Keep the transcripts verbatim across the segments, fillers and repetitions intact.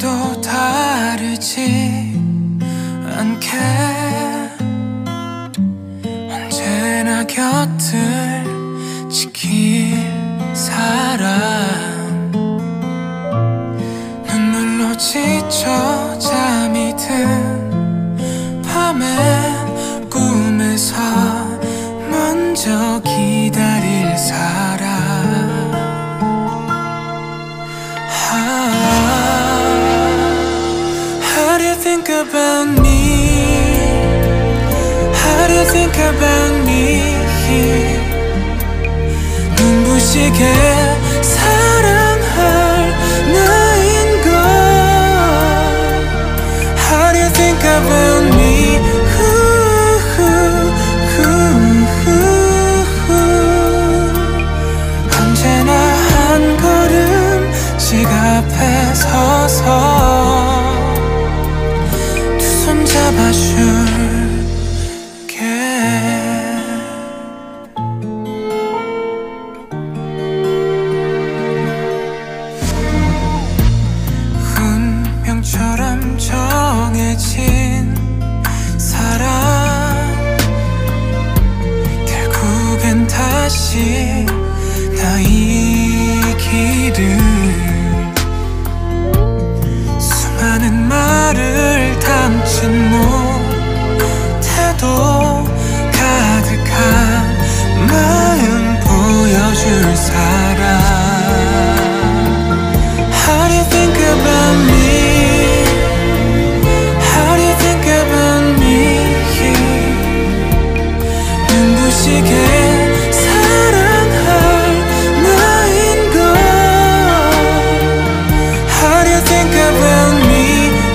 또 다르지 않게 언제나 곁을 지킬 사람. 눈물로 지쳐 잠이 든 밤엔 꿈에서 먼저 기다릴 사람. How do you think about me? How do you think about me? 눈부시게 사랑할 나인 걸. How do you think about me? 언제나 한 걸음씩 앞에 서서 두 손 잡아줄게. 운명처럼 정해진 사람, 결국엔 다시 나이 길을. 수많은 말을 담진 못해도 가득한 마음 보여줄 사람. How do you think about me? How do you think about me? 눈부시게 사랑할 나인 걸. How do you think about me?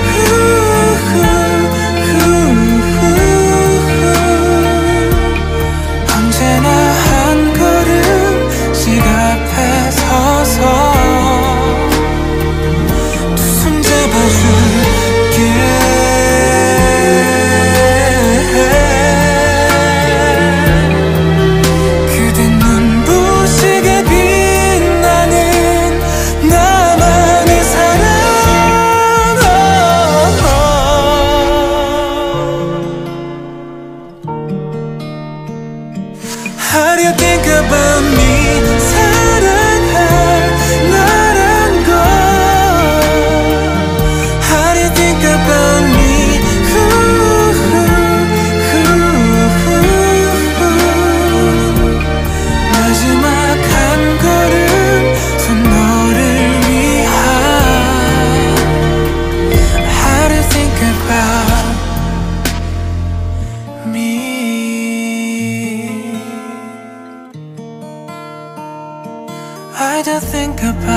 언제나 한 걸음씩 앞에 서서 두 손 잡아줄게. How do you think about me? 사랑할 나란 걸. How do you think about me? 마지막 한 걸음 전 너를 위한. How do you think about me? I don't think about